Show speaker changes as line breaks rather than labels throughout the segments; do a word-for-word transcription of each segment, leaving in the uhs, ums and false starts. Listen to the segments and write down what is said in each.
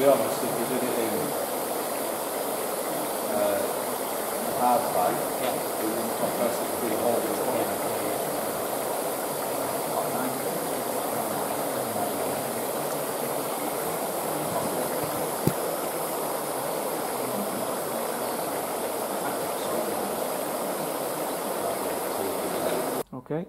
be honest, if you did it in uh, hard pipe, yeah. It wouldn't compress it to be all the time.
Okay.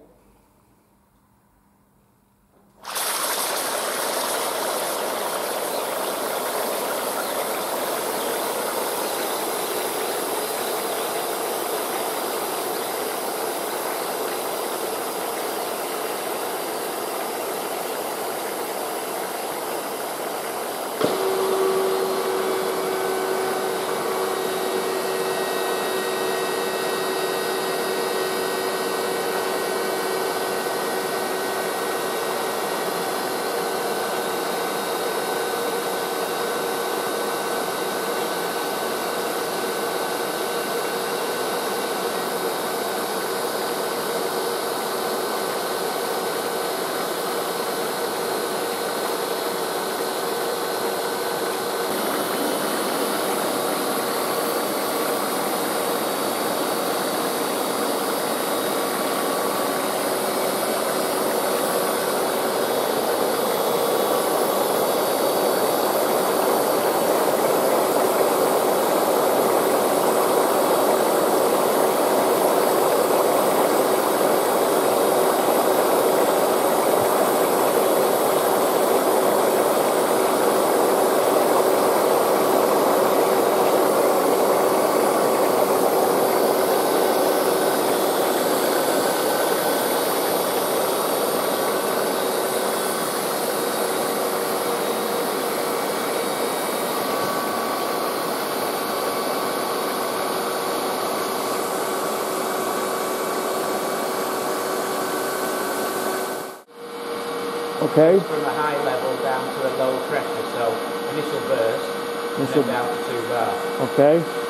Okay.
From a high level down to a low pressure, so initial burst, initial and then down to two bar.
Okay.